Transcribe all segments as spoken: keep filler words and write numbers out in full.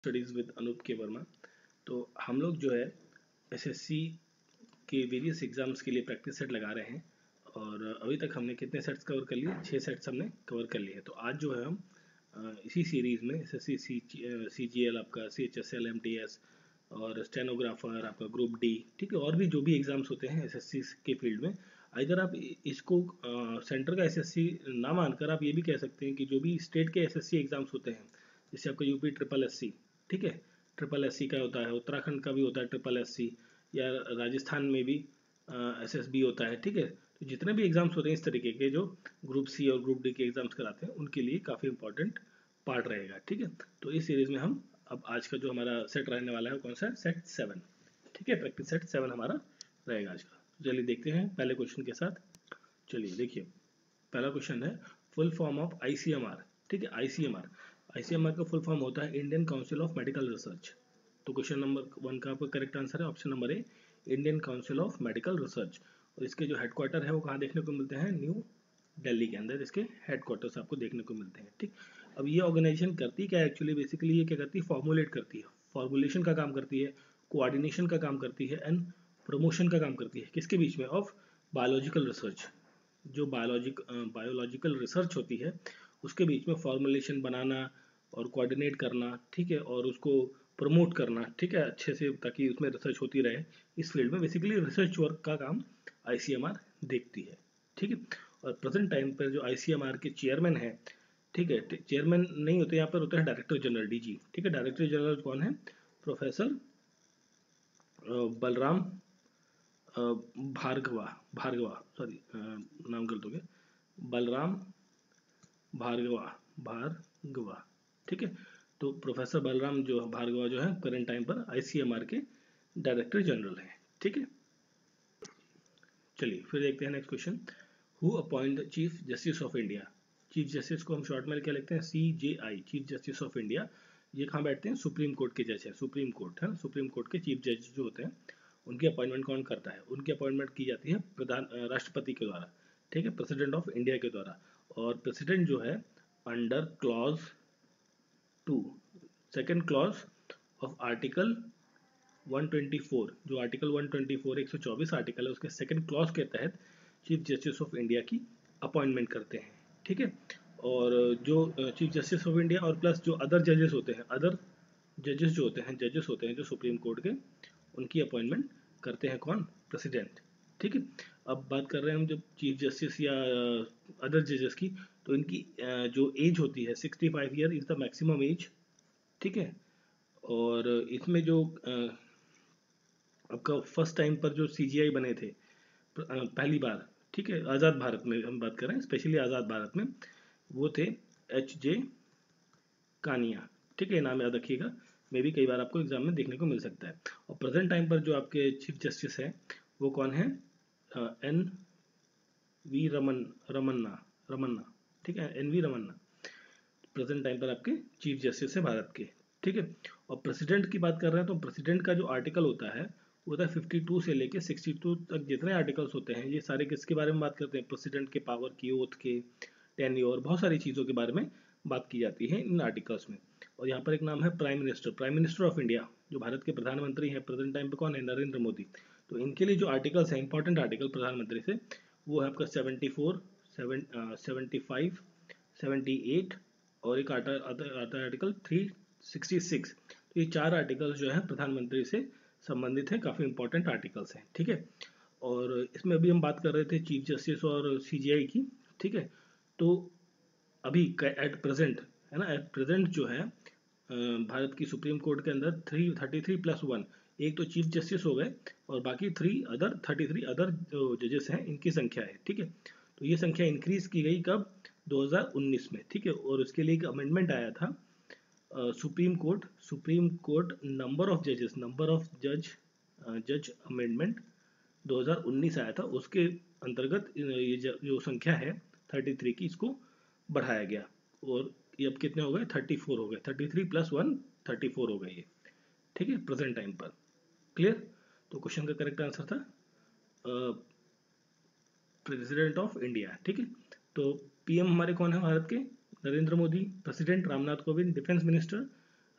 Studies with Anoop के वर्मा। तो हम लोग जो है एसएससी के वेरियस एग्जाम्स के लिए प्रैक्टिस सेट लगा रहे हैं और अभी तक हमने कितने सेट्स कवर कर लिए? छः सेट्स हमने कवर कर लिए हैं। तो आज जो है हम अ, इसी सीरीज़ में एसएससी सी जी एल आपका C H S L M T S और स्टेनोग्राफर आपका ग्रुप डी, ठीक है, और भी जो भी एग्ज़ाम्स होते हैं एसएससी के फील्ड में, अगर आप इसको सेंटर का एसएससी ना मानकर आप ये भी कह सकते हैं कि जो भी स्टेट के एसएससी एग्ज़ाम्स होते हैं, जैसे आपका यूपी ट्रिपल एस सी, ठीक है, ट्रिपल एस सी का होता है, उत्तराखंड का भी होता है ट्रिपल एस सी, या राजस्थान में भी एस एस बी होता है, ठीक है। तो जितने भी एग्ज़ाम्स होते हैं इस तरीके के जो ग्रुप सी और ग्रुप डी के एग्ज़ाम्स कराते हैं उनके लिए काफ़ी इंपॉर्टेंट पार्ट रहेगा, ठीक है। तो इस सीरीज़ में हम अब आज का जो हमारा सेट रहने वाला है कौन सा है? सेट सेवन, ठीक है, प्रैक्टिस सेट सेवन हमारा रहेगा आज का। चलिए देखते हैं पहले क्वेश्चन के साथ। चलिए देखिए, पहला क्वेश्चन है full form of I C M R, ठीक है। I C M R I C M R का फुल फॉर्म होता है Indian council of medical research. तो क्वेश्चन नंबर वन का आपका करेक्ट आंसर है option number A, Indian council of medical research. और इसके जो हेडक्वार्टर है वो कहाँ देखने को मिलते हैं? न्यू दिल्ली के अंदर इसके हेडक्वार्टर्स आपको देखने को मिलते हैं, ठीक। अब ये ऑर्गेनाइजेशन करती क्या है एक्चुअली? बेसिकली ये क्या करती है? फॉर्मुलेट करती है, फॉर्मुलेशन का काम करती है, कोऑर्डिनेशन का काम करती है एंड प्रमोशन का काम करती है। किसके बीच में? Of biological research. जो बायोलॉजिक बायोलॉजिकल रिसर्च होती है उसके बीच में फॉर्मुलेशन बनाना और कोऑर्डिनेट करना, ठीक है, और उसको प्रमोट करना, ठीक है, अच्छे से, ताकि उसमें रिसर्च होती रहे। इस फील्ड में बेसिकली रिसर्च वर्क का काम आई सी एम आर देखती है, ठीक है। और प्रेजेंट टाइम पर जो आई सी एम आर के चेयरमैन है, ठीक है, चेयरमैन नहीं होते यहाँ पर, होता है डायरेक्टर जनरल, डी जी, ठीक है। डायरेक्टर जनरल कौन है? प्रोफेसर बलराम भार्गवा भार्गवा सॉरी नाम गलत हो गया, बलराम भार्गवा भार्गवा ठीक है। तो प्रोफेसर बलराम जो भार्गवा जो है करंट टाइम पर आई सी एम आर के डायरेक्टर जनरल हैं, ठीक है। चलिए फिर देखते हैं next question. Who appoint the chief justice of India? Chief justice को हम शॉर्ट में क्या लिखते हैं? C J I, chief justice of India. ये कहाँ बैठते हैं? सुप्रीम कोर्ट के जज है, सुप्रीम कोर्ट है, सुप्रीम कोर्ट के चीफ जज जो होते हैं उनकी अपॉइंटमेंट कौन करता है? उनकी अपॉइंटमेंट की जाती है प्रधान राष्ट्रपति के द्वारा, ठीक है, प्रेसिडेंट ऑफ इंडिया के द्वारा। और प्रेसिडेंट जो है under clause two, second clause of article one twenty four, जो आर्टिकल वन ट्वेंटी फोर एक सौ चौबीस आर्टिकल है उसके सेकंड क्लॉज के तहत चीफ जस्टिस ऑफ इंडिया की अपॉइंटमेंट करते हैं, ठीक है। और जो चीफ जस्टिस ऑफ इंडिया और प्लस जो अदर जजेस होते हैं, अदर जजेस जो होते हैं जजेस होते हैं जो सुप्रीम कोर्ट के, उनकी अपॉइंटमेंट करते हैं कौन? प्रेसिडेंट, ठीक है। अब बात कर रहे हैं हम जब चीफ जस्टिस या अदर जजेस की, तो इनकी जो एज होती है sixty five year is the maximum age, ठीक है। और इसमें जो आपका फर्स्ट टाइम पर जो सी जी आई बने थे पहली बार, ठीक है, आज़ाद भारत में हम बात कर रहे हैं, स्पेशली आज़ाद भारत में, वो थे एच जे कानिया, ठीक है, नाम याद रखिएगा, मे भी कई बार आपको एग्जाम में देखने को मिल सकता है। और प्रेजेंट टाइम पर जो आपके चीफ जस्टिस हैं वो कौन है? एन वी रमन रमन्ना रमन्ना ठीक है, N V Ramanna present time पर आपके चीफ जस्टिस है भारत के, ठीक है। और प्रेसिडेंट की बात कर रहे हैं तो प्रेसिडेंट का जो आर्टिकल होता है वो होता है फिफ्टी टू से लेके सिक्सटी टू तक जितने आर्टिकल्स होते हैं, ये सारे किसके बारे में बात करते हैं? प्रेसिडेंट के पावर की, ओथ के, टेन्योर, बहुत सारी चीज़ों के बारे में बात की जाती है इन आर्टिकल्स में। और यहाँ पर एक नाम है prime minister, prime minister of India, जो भारत के प्रधानमंत्री हैं प्रेजेंट टाइम पे कौन है? नरेंद्र मोदी। तो इनके लिए जो आर्टिकल्स हैं, इंपॉर्टेंट आर्टिकल प्रधानमंत्री से, वो है आपका seventy four, seven seventy five, seventy eight और एक आता आता है आर्टिकल थ्री सिक्सटी सिक्स। तो ये चार आर्टिकल्स जो है प्रधानमंत्री से संबंधित हैं, काफ़ी इंपॉर्टेंट आर्टिकल्स हैं, ठीक है। और इसमें अभी हम बात कर रहे थे चीफ जस्टिस और सी जी आई की, ठीक है। तो अभी एट प्रेजेंट है ना, एट प्रेजेंट जो है भारत की सुप्रीम कोर्ट के अंदर three thirty three plus one, एक तो चीफ जस्टिस हो गए और बाकी three other thirty three other जो जजेस हैं इनकी संख्या है, ठीक है। तो ये संख्या इंक्रीज की गई कब? दो हज़ार उन्नीस में, ठीक है। और उसके लिए एक अमेंडमेंट आया था supreme court supreme court number of जजेस नंबर ऑफ जज जज अमेंडमेंट दो हज़ार उन्नीस आया था, उसके अंतर्गत ये जो संख्या है थर्टी थ्री की, इसको बढ़ाया गया और ये अब कितने हो गए? थर्टी फोर हो गए, thirty three plus one thirty four हो गए ये, ठीक है, प्रेजेंट टाइम पर। क्लियर? तो क्वेश्चन का करेक्ट आंसर था प्रेसिडेंट ऑफ इंडिया, ठीक है। तो पी एम हमारे कौन है भारत के? Narendra Modi. President Ramnath Kovind. Defence minister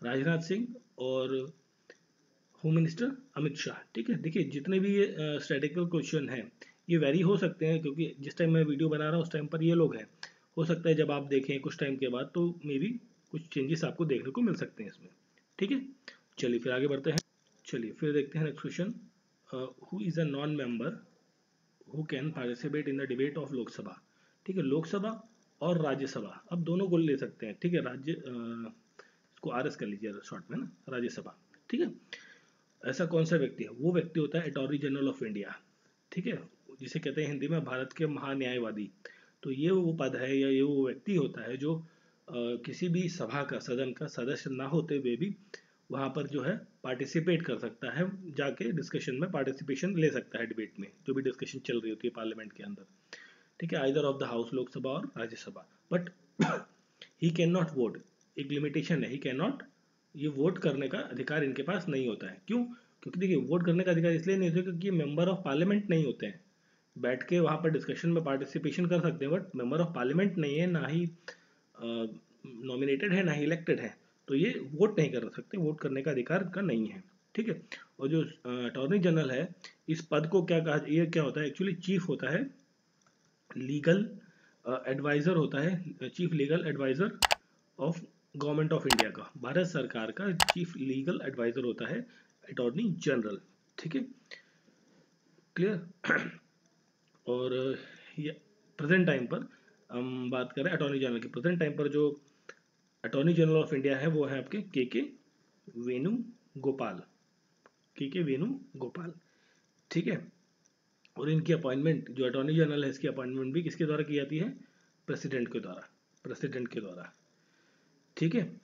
Rajnath Singh और होम मिनिस्टर अमित शाह। ठीक है, देखिए जितने भी ये स्टैटिकल क्वेश्चन हैं ये वेरी हो सकते हैं, क्योंकि जिस टाइम मैं वीडियो बना रहा हूँ उस टाइम पर ये लोग हैं। हो सकता है जब आप देखें कुछ टाइम के बाद तो मे बी कुछ चेंजेस आपको देखने को मिल सकते हैं इसमें। ठीक है, चलिए फिर आगे बढ़ते हैं। चलिए फिर देखते हैं next question, who is a non member who can participate in the debate of Lok Sabha. ठीक है, लोकसभा और राज्यसभा अब दोनों को ले सकते हैं। ठीक है, राज्य अ, इसको आर एस कर लीजिए शॉर्ट में ना, राज्यसभा। ठीक है, ऐसा कौन सा व्यक्ति है? वो व्यक्ति होता है अटॉर्नी जनरल ऑफ इंडिया। ठीक है, जिसे कहते हैं हिंदी में भारत के महान्यायवादी। तो ये वो पद है या ये वो व्यक्ति होता है जो अ, किसी भी सभा का, सदन का सदस्य ना होते हुए भी वहाँ पर जो है पार्टिसिपेट कर सकता है, जाके डिस्कशन में पार्टिसिपेशन ले सकता है, डिबेट में जो भी डिस्कशन चल रही होती है पार्लियामेंट के अंदर। ठीक है, either of the house, Lok Sabha और Rajya Sabha, but he can not vote. एक लिमिटेशन है, ही कैन नॉट, ये वोट करने का अधिकार इनके पास नहीं होता है। क्यों? क्योंकि देखिए वोट करने का अधिकार इसलिए नहीं होता क्योंकि ये मेंबर ऑफ पार्लियामेंट नहीं होते हैं। बैठ के वहाँ पर डिस्कशन में पार्टिसिपेशन कर सकते हैं, बट मेंबर ऑफ पार्लियामेंट नहीं है, ना ही नॉमिनेटेड है, ना ही इलेक्टेड है, तो ये वोट नहीं कर सकते, वोट करने का अधिकार का नहीं है। ठीक है, और जो अटॉर्नी जनरल है इस पद को क्या कहा, ये क्या होता है एक्चुअली, चीफ होता है, लीगल एडवाइज़र होता है, chief legal adviser of government of India का, भारत सरकार का चीफ लीगल एडवाइज़र होता है अटॉर्नी जनरल। ठीक है, क्लियर। और ये प्रेजेंट टाइम पर हम बात करें अटॉर्नी जनरल की, प्रेजेंट टाइम पर जो अटॉर्नी जनरल ऑफ इंडिया है वो है आपके के के वेणुगोपाल, के के वेणुगोपाल। ठीक है, और इनकी अपॉइंटमेंट, जो अटॉर्नी जनरल है इसकी अपॉइंटमेंट भी किसके द्वारा की जाती है? प्रेसिडेंट के द्वारा, प्रेसिडेंट के द्वारा। ठीक है,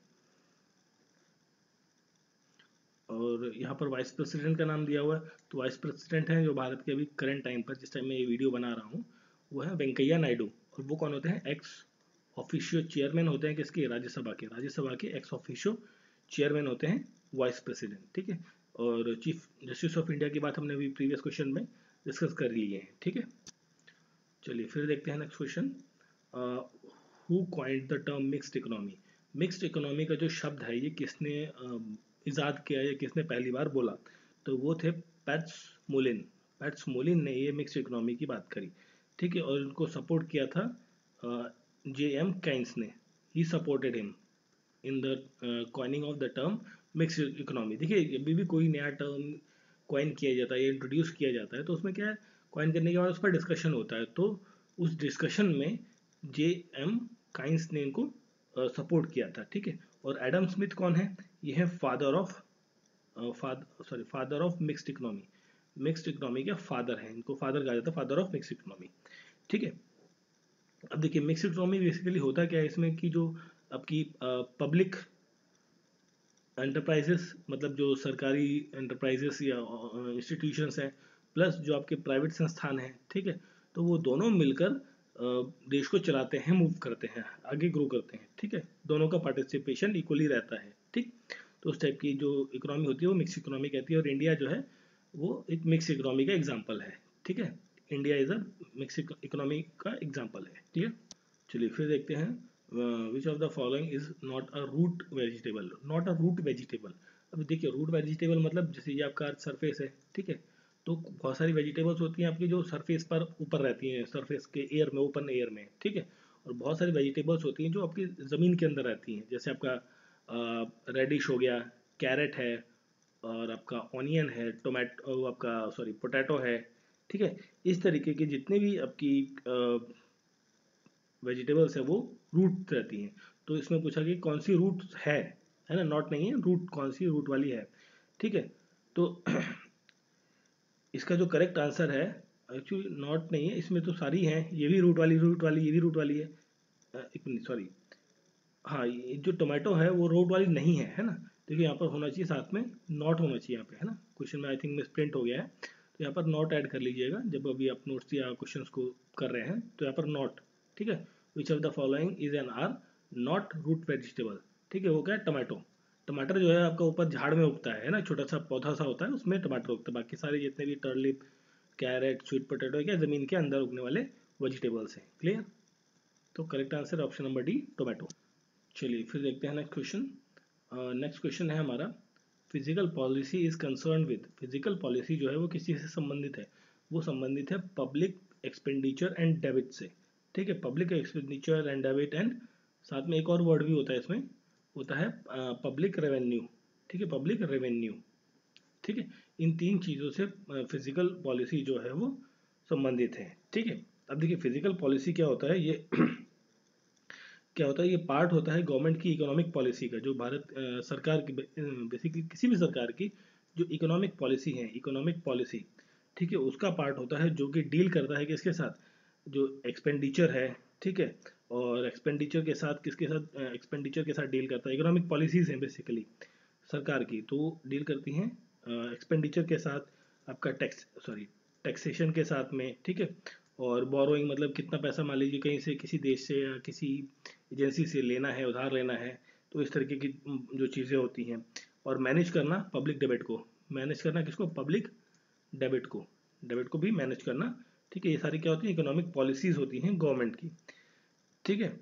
और यहाँ पर वाइस प्रेसिडेंट का नाम दिया हुआ है, तो वाइस प्रेसिडेंट हैं जो भारत के अभी करंट टाइम पर, जिस टाइम मैं ये वीडियो बना रहा हूँ, वो है वेंकैया नायडू। और वो कौन होते हैं? एक्स ऑफिशियो चेयरमैन होते हैं किसके? राज्यसभा के, राज्यसभा के एक्स ऑफिशियो चेयरमैन होते हैं वाइस प्रेसिडेंट। ठीक है, और चीफ जस्टिस ऑफ इंडिया की बात हमने अभी प्रीवियस क्वेश्चन में डिस्कस कर लिए हैं। ठीक है, चलिए फिर देखते हैं next question, who coined the term mixed economy. Mixed economy का जो शब्द है ये किसने इजाद किया या किसने पहली बार बोला? तो वो थे पैट्समोलिन। पैट्समोलिन ने ये मिक्स्ड इकोनॉमी की बात करी। ठीक है, और उनको सपोर्ट किया था जे एम काइंस ने, he supported him in the coining of the term mixed economy. देखिए अभी भी कोई नया टर्म कॉइन किया जाता है या इंट्रोड्यूस किया जाता है तो उसमें क्या है, कॉइन करने के बाद उस पर डिस्कशन होता है, तो उस डिस्कशन में जे एम काइंस ने इनको सपोर्ट किया था। ठीक है, और एडम स्मिथ कौन है? ये है father of father sorry father of mixed economy, mixed economy के फादर हैं, इनको फादर कहा जाता है, फादर ऑफ मिक्स्ड इकोनॉमी। ठीक है, अब देखिए मिक्स्ड इकोनॉमी बेसिकली होता क्या है इसमें कि जो आपकी पब्लिक एंटरप्राइजेस, मतलब जो सरकारी एंटरप्राइजेस या इंस्टीट्यूशंस हैं, प्लस जो आपके प्राइवेट संस्थान हैं, ठीक है, तो वो दोनों मिलकर देश को चलाते हैं, मूव करते हैं, आगे ग्रो करते हैं। ठीक है, दोनों का पार्टिसिपेशन इक्वली रहता है। ठीक, तो उस टाइप की जो इकोनॉमी होती है वो मिक्स इकोनॉमी कहती है, और इंडिया जो है वो एक मिक्स इकोनॉमी का एग्जाम्पल है। ठीक है, India is a mix economy का एग्जाम्पल है। ठीक है, चलिए फिर देखते हैं, which of the following is not a root vegetable. Not a root vegetable, अब देखिए रूट वेजिटेबल मतलब जैसे ये आपका सरफेस है, ठीक है, तो बहुत सारी वेजिटेबल्स होती हैं आपकी जो सरफेस पर ऊपर रहती हैं, सरफेस के एयर में, ओपन एयर में। ठीक है, और बहुत सारी वेजिटेबल्स होती हैं जो आपकी ज़मीन के अंदर रहती हैं, जैसे आपका रेडिश हो गया, कैरेट है, और आपका ऑनियन है, टोमेटो आपका सॉरी पोटैटो है। ठीक है, इस तरीके की जितने भी आपकी वेजिटेबल्स है वो रूट रहती हैं। तो इसमें पूछा कि कौन सी रूट है है ना, नॉट नहीं है, रूट कौन सी रूट वाली है। ठीक है, तो इसका जो करेक्ट आंसर है, एक्चुअली नॉट नहीं है, इसमें तो सारी हैं, ये भी रूट वाली, रूट वाली, ये भी रूट वाली है, एक मिनट सॉरी, हाँ ये जो टोमेटो है वो रूट वाली नहीं है, है ना। देखिए यहाँ पर होना चाहिए साथ में नॉट होना चाहिए यहाँ पे, है ना, क्वेश्चन में आई थिंक मिस प्रिंट हो गया है, तो यहाँ पर नॉट ऐड कर लीजिएगा जब अभी आप नोट्स या क्वेश्चन को कर रहे हैं, तो यहाँ पर नॉट। ठीक है, which of the following is and are not root vegetable. ठीक है, वो क्या है, टमाटो। टमाटर जो है आपका ऊपर झाड़ में उगता है ना, छोटा सा पौधा सा होता है, उसमें टमाटर उगता है। बाकी सारे जितने भी टर्लिप, कैरेट, स्वीट पोटैटो क्या ज़मीन के अंदर उगने वाले वेजिटेबल्स हैं। क्लियर, तो correct answer option number D, tomato. चलिए फिर देखते हैं नेक्स्ट क्वेश्चन, नेक्स्ट क्वेश्चन है हमारा, physical policy is concern with, physical policy जो है वो किस चीज़ से संबंधित है, वो संबंधित है पब्लिक एक्सपेंडिचर एंड डेबिट से, ठीक है, public expenditure and debit and साथ में एक और वर्ड भी होता है इसमें, होता है पब्लिक रेवेन्यू, ठीक है, पब्लिक रेवेन्यू, ठीक है, इन तीन चीज़ों से फिजिकल पॉलिसी जो है वो संबंधित है, ठीक है। अब देखिए फिजिकल पॉलिसी क्या होता है, ये क्या होता है, ये पार्ट होता है गवर्नमेंट की इकोनॉमिक पॉलिसी का, जो भारत अ, सरकार की बेसिकली किसी भी सरकार की जो इकोनॉमिक पॉलिसी है, इकोनॉमिक पॉलिसी, ठीक है, उसका पार्ट होता है जो कि डील करता है किसके साथ, जो एक्सपेंडिचर है, ठीक है, और एक्सपेंडिचर के साथ किसके साथ, एक्सपेंडिचर के साथ डील करता है, इकोनॉमिक पॉलिसीज हैं बेसिकली सरकार की, तो डील करती हैं एक्सपेंडिचर के साथ, आपका टैक्स सॉरी टैक्सेशन के साथ में, ठीक है, और बोरोइंग मतलब कितना पैसा मान लीजिए कहीं से किसी देश से या किसी एजेंसी से लेना है, उधार लेना है, तो इस तरीके की जो चीज़ें होती हैं, और मैनेज करना पब्लिक डेबिट को, मैनेज करना किसको, पब्लिक डेबिट को, डेबिट को भी मैनेज करना, ठीक है, ये सारी क्या होती है, इकोनॉमिक पॉलिसीज होती हैं गवर्नमेंट की, ठीक है।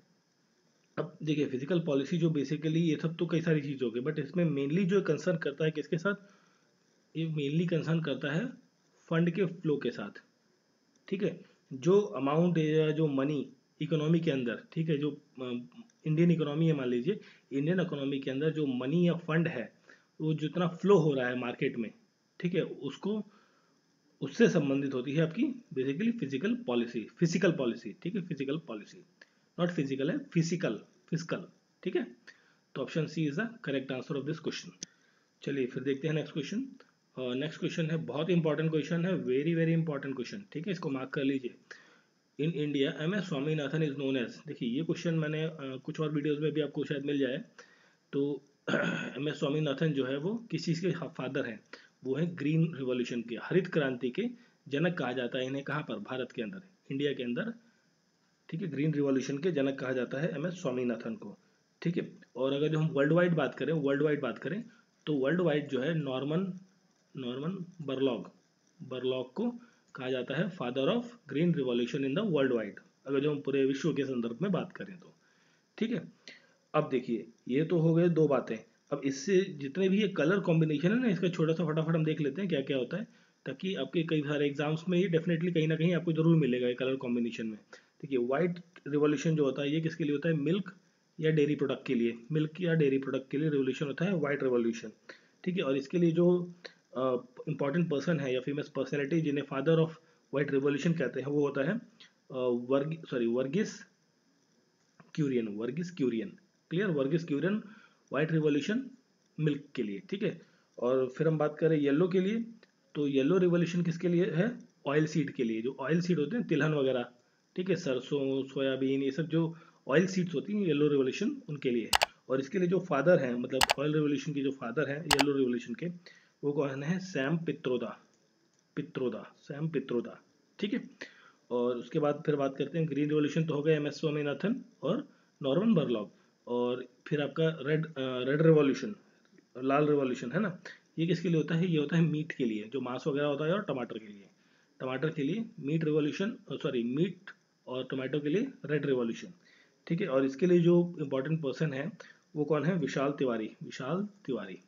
अब देखिए फिजिकल पॉलिसी जो बेसिकली ये सब तो कई सारी चीज़ हो गई, बट इसमें मेनली जो कंसर्न करता है किसके साथ, ये मेनली कंसर्न करता है फंड के फ्लो के साथ, ठीक है, जो अमाउंट या जो मनी इकोनॉमी के अंदर, ठीक है, जो इंडियन इकोनॉमी है मान लीजिए, इंडियन इकोनॉमी के अंदर जो मनी या फंड है वो जितना फ्लो हो रहा है मार्केट में, ठीक है, उसको उससे संबंधित होती है आपकी basically physical policy, physical policy, ठीक है, फिजिकल पॉलिसी, नॉट फिजिकल है, फिजिकल, फिजिकल, ठीक है। तो option C is the correct answer of this question. चलिए फिर देखते हैं नेक्स्ट क्वेश्चन। नेक्स्ट क्वेश्चन है बहुत इंपॉर्टेंट क्वेश्चन है, वेरी वेरी इंपॉर्टेंट क्वेश्चन, ठीक है, इसको मार्क कर लीजिए। In India M S Swaminathan is known as, देखिए ये क्वेश्चन मैंने uh, कुछ और वीडियोस में भी आपको शायद मिल जाए, तो एम एस स्वामीनाथन जो है वो किस चीज़ के फादर हैं, वो है ग्रीन रिवॉल्यूशन के, हरित क्रांति के जनक कहा जाता है इन्हें, कहाँ पर, भारत के अंदर, इंडिया के अंदर, ठीक है, ग्रीन रिवॉल्यूशन के जनक कहा जाता है एम एस स्वामीनाथन को, ठीक है। और अगर जो हम वर्ल्ड वाइड बात करें, वर्ल्ड वाइड बात करें तो वर्ल्ड वाइड जो है नॉर्मन नॉर्मन बरलॉग, बरलॉग को कहा जाता है father of green revolution in the world wide, अगर जो हम पूरे विश्व के संदर्भ में बात करें तो, ठीक है। अब देखिए ये तो हो गए दो बातें, अब इससे जितने भी ये कलर कॉम्बिनेशन है ना, इसका छोटा सा फटाफट हम देख लेते हैं क्या क्या होता है, ताकि आपके कई सारे एग्जाम्स में ये डेफिनेटली कहीं ना कहीं आपको जरूर मिलेगा ये कलर कॉम्बिनेशन में। देखिए व्हाइट रिवॉल्यूशन जो होता है ये किसके लिए होता है, मिल्क या डेयरी प्रोडक्ट के लिए, मिल्क या डेयरी प्रोडक्ट के लिए रिवॉल्यूशन होता है व्हाइट रिवॉल्यूशन, ठीक है। और इसके लिए जो इंपॉर्टेंट पर्सन है या फेमस पर्सनैलिटी जिन्हें फादर ऑफ व्हाइट रिवॉल्यूशन कहते हैं, वो होता है Verg sorry Verghese Kurien, Verghese Kurien, clear, Verghese Kurien white revolution milk के लिए, ठीक है। और फिर हम बात करें येलो के लिए, तो येलो रिवॉल्यूशन किसके लिए है, ऑयल सीड के लिए, जो ऑयल सीड होते हैं तिलहन वगैरह, ठीक है, सरसों सोयाबीन ये सब जो ऑयल सीड्स होती हैं येलो रिवॉल्यूशन उनके लिए है। और इसके लिए जो फादर हैं, मतलब ऑयल रिवॉल्यूशन के जो फादर हैं येलो रिवॉल्यूशन के, वो कौन है, सैम पित्रोदा, पित्रोदा, सैम पित्रोदा, ठीक है। और उसके बाद फिर बात करते हैं ग्रीन रिवॉल्यूशन तो हो गया एम एस स्वामीनाथन और नॉर्मन बरलॉग, और फिर आपका रेड रेड रिवॉल्यूशन, लाल रिवॉल्यूशन है ना, ये किसके लिए होता है, ये होता है मीट के लिए, जो मांस वगैरह होता है, और टमाटर के लिए, टमाटर के लिए मीट रिवॉल्यूशन, सॉरी मीट और टमाटो के लिए रेड रिवॉल्यूशन, ठीक है। और इसके लिए जो इम्पोर्टेंट पर्सन है वो कौन है, विशाल तिवारी, विशाल तिवारी,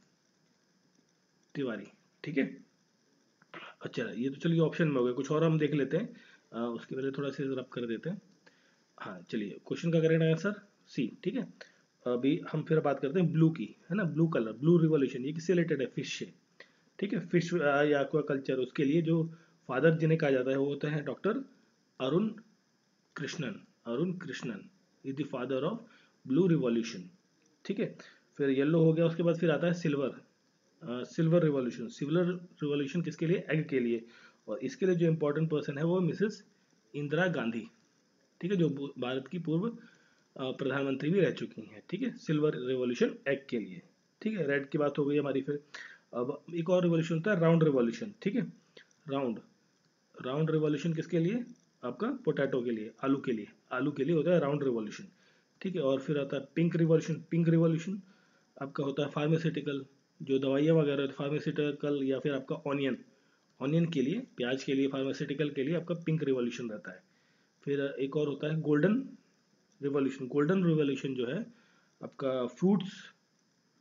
तिवारी, ठीक है। अच्छा ये तो चलिए ऑप्शन में हो गया, कुछ और हम देख लेते हैं, आ, उसके पहले थोड़ा सा रब कर देते हैं। हाँ चलिए क्वेश्चन का करेक्ट आंसर सी, ठीक है। अभी हम फिर बात करते हैं ब्लू की, है ना, ब्लू कलर, ब्लू रिवॉल्यूशन, ये किससे रिलेटेड है, फिश से, ठीक है, फिश या एक्वा कल्चर, उसके लिए जो फादर जिन्हें कहा जाता है वो होता है doctor Arun Krishnan, Arun Krishnan is the father of blue revolution, ठीक है। फिर येलो हो गया, उसके बाद फिर आता है silver, silver revolution, silver revolution किसके लिए, एग के लिए, और इसके लिए जो इम्पोर्टेंट पर्सन है वो मिसेस इंदिरा गांधी, ठीक है, जो भारत की पूर्व प्रधानमंत्री भी रह चुकी हैं, ठीक है, सिल्वर रिवॉल्यूशन एग के लिए, ठीक है। रेड की बात हो गई हमारी, फिर अब एक और रिवॉल्यूशन होता है राउंड रिवॉल्यूशन, ठीक है, राउंड, राउंड रिवॉल्यूशन किसके लिए, आपका पोटैटो के लिए, आलू के लिए, आलू के लिए होता है राउंड रिवॉल्यूशन, ठीक है। और फिर आता है पिंक रिवॉल्यूशन, पिंक रिवॉल्यूशन आपका होता है फार्मास्यूटिकल, जो दवाइयाँ वगैरह फार्मास्यूटिकल, या फिर आपका ऑनियन, ऑनियन के लिए, प्याज के लिए, फार्मास्यूटिकल के लिए आपका पिंक रिवॉल्यूशन रहता है। फिर एक और होता है गोल्डन रिवॉल्यूशन, गोल्डन रिवॉल्यूशन जो है आपका फ्रूट्स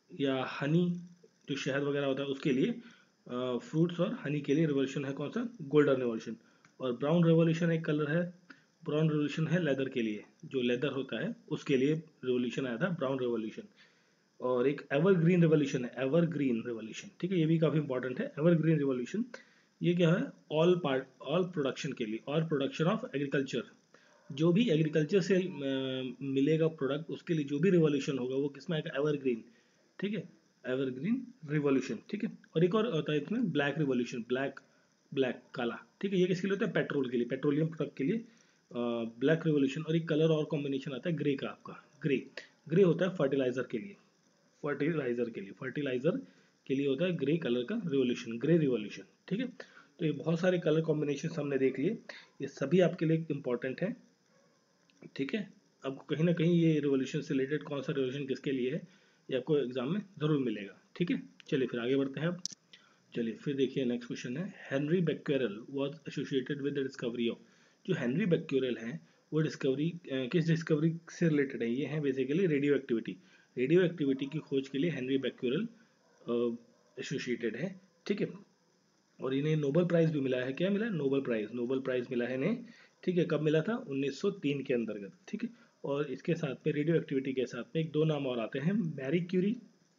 या हनी जो शहद वगैरह होता है उसके लिए, फ्रूट्स और हनी के लिए रिवॉल्यूशन है कौन सा, गोल्डन रिवॉल्यूशन। और ब्राउन रिवॉल्यूशन एक कलर है, ब्राउन रिवॉल्यूशन है लेदर के लिए, जो लेदर होता है उसके लिए रिवॉल्यूशन आया था ब्राउन रिवॉल्यूशन। और एक एवरग्रीन रिवॉल्यूशन है, एवरग्रीन रिवॉल्यूशन, ठीक है, ये भी काफ़ी इंपॉर्टेंट है। एवरग्रीन रिवॉल्यूशन ये क्या है, ऑल पार्ट ऑल प्रोडक्शन के लिए, ऑल प्रोडक्शन ऑफ एग्रीकल्चर, जो भी एग्रीकल्चर से अ, मिलेगा प्रोडक्ट उसके लिए जो भी रिवॉल्यूशन होगा वो किसमें आएगा, एवरग्रीन, ठीक है, एवरग्रीन रिवॉल्यूशन, ठीक है। और एक और होता है इसमें ब्लैक रिवॉल्यूशन, ब्लैक ब्लैक काला, ठीक है, ये किसके लिए होता है, पेट्रोल के लिए, पेट्रोलियम प्रोडक्ट के लिए ब्लैक रिवॉल्यूशन। और एक कलर और कॉम्बिनेशन आता है ग्रे का, आपका ग्रे, ग्रे होता है फर्टिलाइजर के लिए, फर्टिलाइजर के लिए, फर्टिलाइजर के लिए होता है ग्रे कलर का रिवॉल्यूशन, ग्रे रिवॉल्यूशन, ठीक है। तो ये बहुत सारे कलर कॉम्बिनेशन हमने देख लिए, ये सभी आपके लिए इंपॉर्टेंट है, ठीक है। अब कहीं ना कहीं ये रिवॉल्यूशन से रिलेटेड कौन सा रिवॉल्यूशन किसके लिए है ये आपको एग्जाम में जरूर मिलेगा, ठीक है। चलिए फिर आगे बढ़ते हैं अब। चलिए फिर देखिए नेक्स्ट क्वेश्चन है, Henri Becquerel was associated with the discovery of, जो हेनरी बेक्वेरेल है वो डिस्कवरी किस डिस्कवरी से रिलेटेड है, ये है basically radioactivity, radioactivity की खोज के लिए हेनरी बेक्वेरेल एसोसिएटेड है, ठीक है। और इन्हें नोबेल प्राइज भी मिला है, क्या मिला है, नोबेल प्राइज, नोबेल प्राइज मिला है इन्हें, ठीक है। कब मिला था, उन्नीस सौ तीन के अंतर्गत, ठीक है। और इसके साथ में रेडियो एक्टिविटी के साथ में एक दो नाम और आते हैं, मैरी क्यूरी,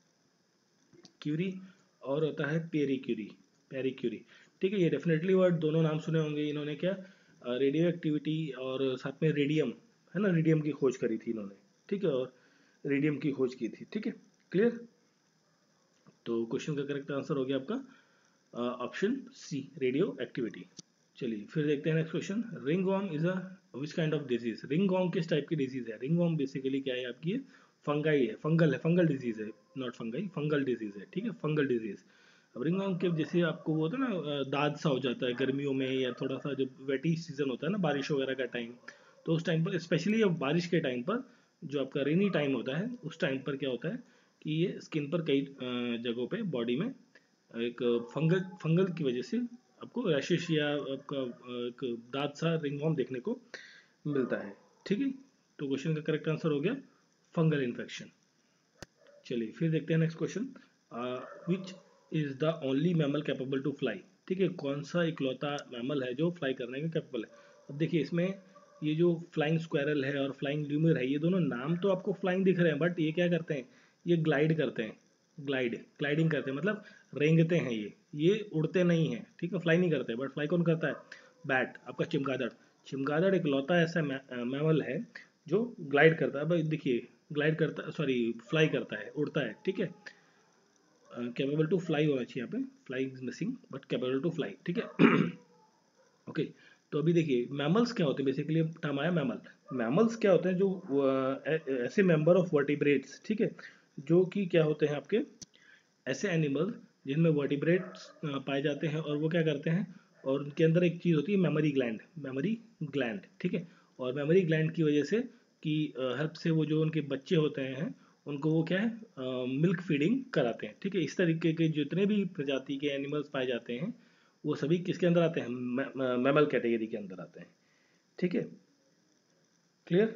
क्यूरी, और होता है पेरी क्यूरी, पेरी क्यूरी, ठीक है। ये डेफिनेटली वर्ड दोनों नाम सुने होंगे, इन्होंने क्या रेडियो एक्टिविटी और साथ में रेडियम, है ना, रेडियम की खोज करी थी इन्होंने, ठीक है, और रेडियम की खोज की थी, ठीक है, क्लियर। तो क्वेश्चन का करेक्ट आंसर हो गया आपका ऑप्शन सी, रेडियो एक्टिविटी। चलिए फिर देखते हैं next question, ringworm is a which kind of disease, ringworm किस टाइप की डिजीज है, रिंग वॉर्म बेसिकली क्या है आपकी, फंगाई है, फंगल है, फंगल डिजीज है, नॉट फंगाई, फंगल डिजीज है, ठीक है, फंगल डिजीज। अब रिंग वॉर्म के जैसे आपको वो होता है ना, दाद सा हो जाता है गर्मियों में, या थोड़ा सा जब वेटी सीजन होता है ना, बारिश वगैरह का टाइम, तो उस टाइम पर स्पेशली अब बारिश के टाइम पर, जो आपका रेनी टाइम होता है उस टाइम पर क्या होता है कि ये स्किन पर कई जगहों पे बॉडी में एक फंगल फंगल की वजह से आपको रैशेस या आपका एक दाद सा रिंगवॉर्म देखने को मिलता है, ठीक है। तो क्वेश्चन का करेक्ट आंसर हो गया फंगल इन्फेक्शन। चलिए फिर देखते हैं next question, which is the only mammal capable to fly, ठीक है, कौन सा इकलौता मैमल है जो फ्लाई करने का कैपेबल है। अब देखिए इसमें ये जो फ्लाइंग स्क्वायरल है और फ्लाइंग ल्यूमिर है, ये दोनों नाम तो आपको फ्लाइंग दिख रहे हैं, बट ये क्या करते हैं, ये ग्लाइड करते हैं, ग्लाइड ग्लाइडिंग करते हैं, मतलब रेंगते हैं, ये ये उड़ते नहीं हैं, ठीक है, फ्लाई नहीं करते। बट फ्लाई कौन करता है, बैट, आपका चिमगादड़, चिमगादड़ इकलौता ऐसा मैमल है जो ग्लाइड करता है। भाई देखिए ग्लाइड करता, सॉरी फ्लाई करता है, उड़ता है, ठीक है, कैपेबल टू फ्लाई होना चाहिए यहाँ पे, fly is missing but capable to fly, ठीक है। ओके, तो अभी देखिए मैमल्स क्या होते हैं, बेसिकली टर्म आया मैमल, मैमल्स क्या होते हैं, जो अ, ऐ- ऐसे मेंबर ऑफ वर्टिब्रेट्स, ठीक है, जो कि क्या होते हैं आपके ऐसे एनिमल्स जिनमें वर्टिब्रेट्स पाए जाते हैं, और वो क्या करते हैं, और उनके अंदर एक चीज़ होती है मेमोरी ग्लैंड, मेमोरी ग्लैंड, ठीक है। और मेमोरी ग्लैंड की वजह से कि हेल्प से वो जो उनके बच्चे होते हैं उनको वो क्या है मिल्क फीडिंग कराते हैं, ठीक है। इस तरीके के जितने भी प्रजाति के एनिमल्स पाए जाते हैं वो सभी किसके अंदर आते हैं, मैमल कैटेगरी के अंदर आते हैं, ठीक है, क्लियर।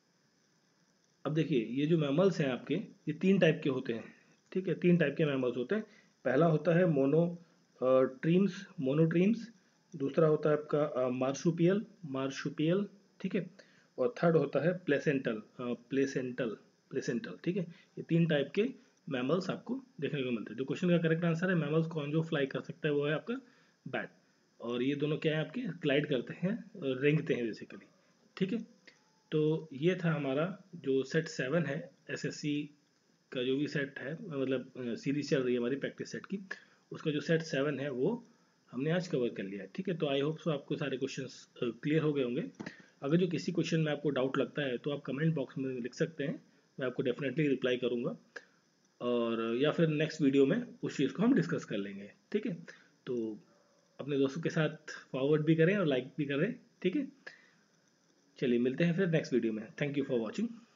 अब देखिए ये जो मैमल्स हैं आपके, ये तीन टाइप के होते हैं, ठीक है, तीन टाइप के मैमल्स होते हैं। पहला होता है मोनो ट्रीम्स, मोनोट्रीम्स, दूसरा होता है आपका मार्शुपियल, मार्शुपियल, ठीक है, और थर्ड होता है प्लेसेंटल, प्लेसेंटल, प्लेसेंटल, ठीक है। ये तीन टाइप के मैमल्स आपको देखने को मिलते हैं। जो क्वेश्चन का करेक्ट आंसर है, मैमल्स कौन जो फ्लाई कर सकता है वो है आपका बैट, और ये दोनों क्या है आपके ग्लाइड करते हैं, रेंगते हैं बेसिकली, ठीक है। तो ये था हमारा जो सेट सेवन है एसएससी का, जो भी सेट है, मतलब सीरीज चल रही है हमारी प्रैक्टिस सेट की, उसका जो सेट सेवन है वो हमने आज कवर कर लिया है, ठीक है। तो आई होप सो आपको सारे क्वेश्चंस क्लियर हो गए होंगे। अगर जो किसी क्वेश्चन में आपको डाउट लगता है तो आप कमेंट बॉक्स में लिख सकते हैं, मैं आपको डेफिनेटली रिप्लाई करूँगा, और या फिर नेक्स्ट वीडियो में उस चीज़ को हम डिस्कस कर लेंगे, ठीक है। तो अपने दोस्तों के साथ फॉरवर्ड भी करें और लाइक भी करें, ठीक है। चलिए मिलते हैं फिर नेक्स्ट वीडियो में, थैंक यू फॉर वॉचिंग।